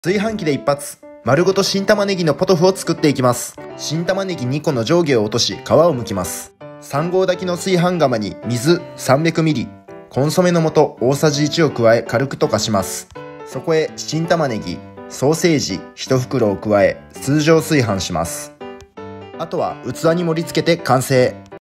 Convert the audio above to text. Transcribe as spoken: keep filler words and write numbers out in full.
炊飯器で一発、丸ごと新玉ねぎのポトフを作っていきます。新玉ねぎにこの上下を落とし、皮を剥きます。さん合炊きの炊飯釜に水 さんびゃくミリリットル、コンソメの素大さじいちを加え軽く溶かします。そこへ新玉ねぎ、ソーセージいち袋を加え通常炊飯します。あとは器に盛り付けて完成。